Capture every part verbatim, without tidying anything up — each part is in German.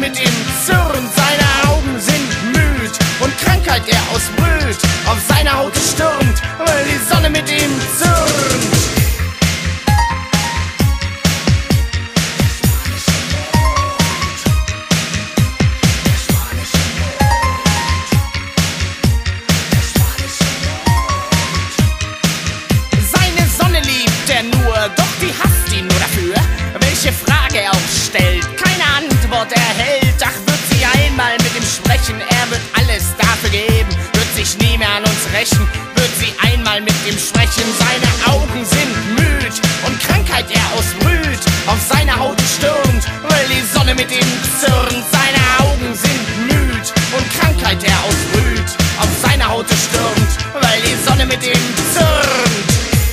mit ihm zürnt, seine Augen sind müd und Krankheit er ausbrüht, auf seiner Haut stürmt, weil die Sonne mit ihm zürnt. Seine Sonne liebt er nur, doch die hasst ihn nur dafür, welche Frage er auch stellt, keine Antwort erhält. Ach, wird sie einmal mit ihm sprechen, er wird alles dafür geben, wird sich nie mehr an uns rächen, wird sie einmal mit ihm sprechen. Seine Augen sind müd und Krankheit er ausbrüht, auf seiner Haut stürmt, weil die Sonne mit ihm zürnt. Seine Augen sind müd und Krankheit er ausbrüht, auf seiner Haut stürmt, weil die Sonne mit ihm zürnt.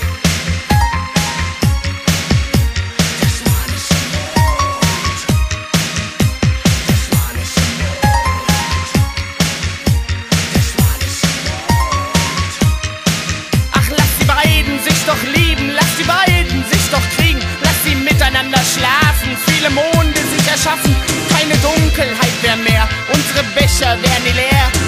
Doch lieben, lass die beiden sich doch kriegen, lass sie miteinander schlafen, viele Monde sich erschaffen, keine Dunkelheit mehr mehr, unsere Becher werden nie leer.